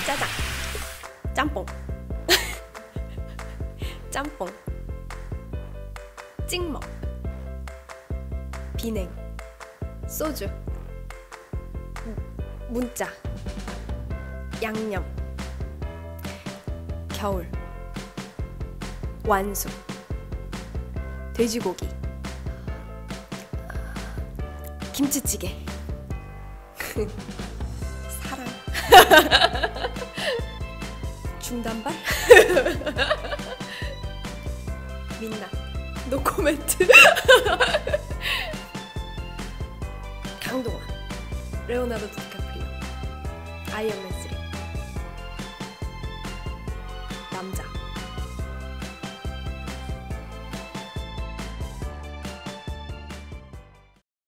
짜장 짬뽕 짬뽕 찍먹 비냉 소주 문자 양념 겨울 완숙 돼지고기 김치찌개 사랑 중단발 민낯 노코멘트 강동원 레오나르도 디카프리오 아이언맨 3 남자